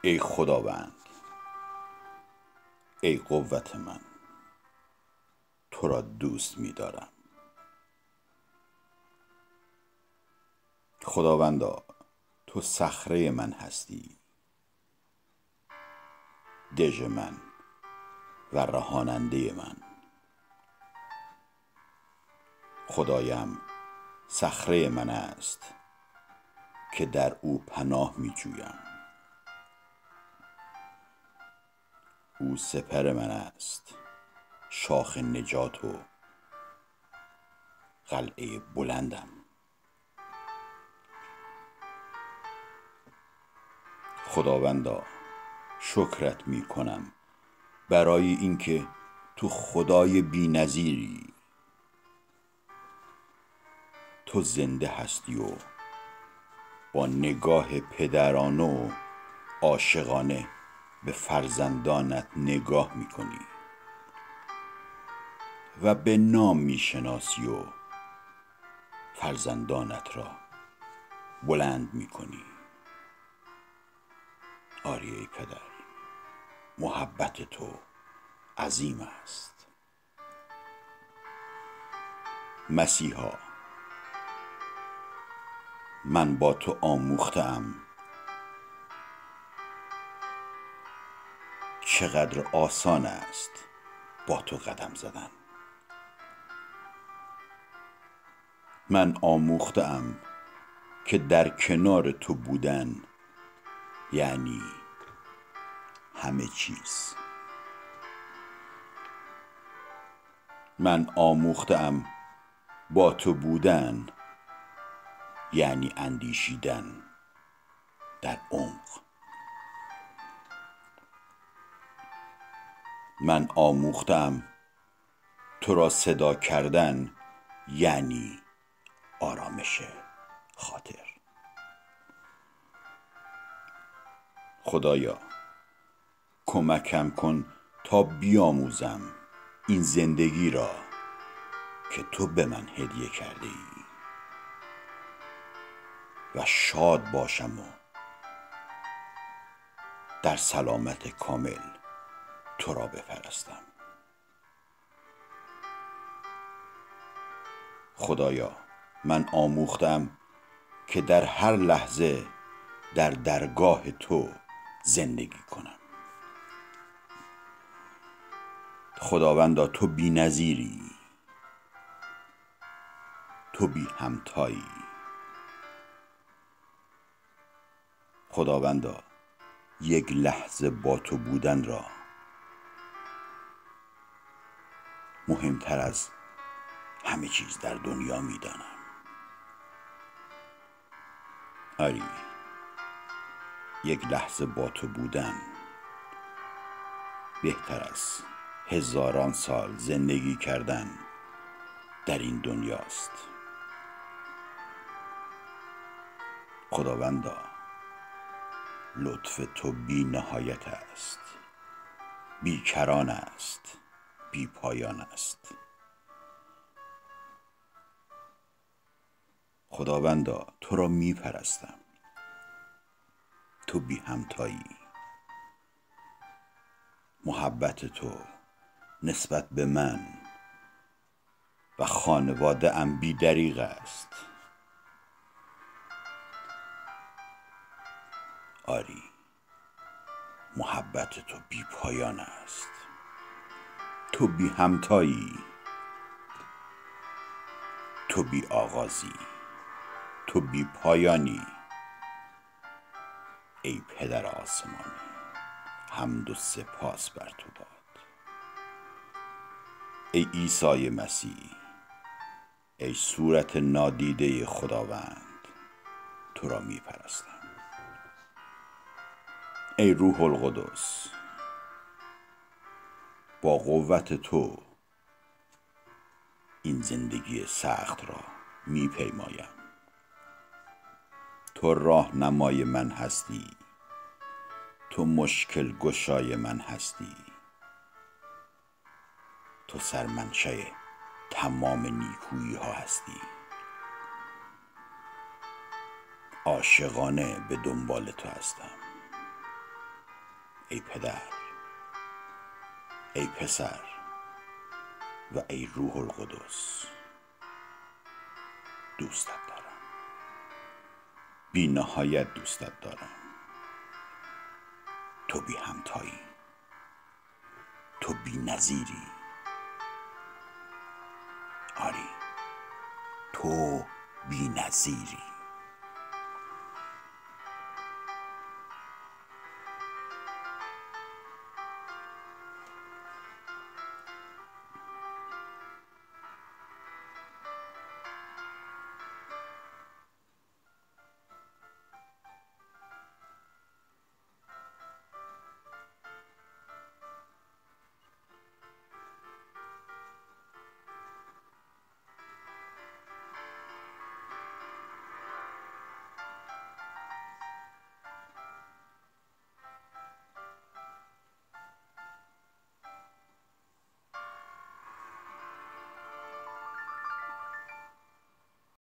ای خداوند، ای قوت من، تو را دوست می دارم. خداوندا، تو صخره من هستی، دژ من و رهاننده من. خدایم صخره من است که در او پناه می جویم. او سپر من است، شاخ نجات و قلعه بلندم. خداوندا، شکرت می کنم برای اینکه تو خدای بی‌نظیری. تو زنده هستی و با نگاه پدرانه و عاشقانه به فرزندانت نگاه می کنی و به نام می شناسی و فرزندانت را بلند می کنی. آری ای پدر، محبت تو عظیم است. مسیحا، من با تو آموخته‌ام چقدر آسان است با تو قدم زدن. من آموخته‌ام که در کنار تو بودن یعنی همه چیز. من آموخته‌ام با تو بودن یعنی اندیشیدن در عمق. من آموخته‌ام تو را صدا کردن یعنی آرامش خاطر. خدایا، کمکم کن تا بیاموزم این زندگی را که تو به من هدیه کرده ای و شاد باشم و در سلامت کامل تو را بپرستم. خدایا، من آموختم که در هر لحظه در درگاه تو زندگی کنم. خداوندا، تو بی‌نظیری، تو بی همتایی. خداوندا، یک لحظه با تو بودن را مهمتر از همه چیز در دنیا می دانم. آری، یک لحظه با تو بودن بهتر از هزاران سال زندگی کردن در این دنیاست. خداوندا، لطف تو بی نهایت است، بی کران است، بی پایان است. خداوندا، تو را می پرستم، تو بی همتایی. محبت تو نسبت به من و خانواده ام بی دریغ است. آری، محبت تو بی پایان است، تو بی همتایی، تو بی آغازی، تو بی پایانی. ای پدر آسمانی، حمد و سپاس بر تو باد. ای عیسی مسیح، ای صورت نادیده خداوند، تو را می پرستم. ای روح القدس، با قوت تو این زندگی سخت را می پیمایم. تو راهنمای من هستی، تو مشکل گشای من هستی، تو سرمنشأ تمام نیکویی ها هستی. عاشقانه به دنبال تو هستم. ای پدر، ای پسر و ای روح القدس. دوستت دارم، بی نهایت دوستت دارم. تو بی همتایی، تو بی نظیری. آری، تو بی نظیری.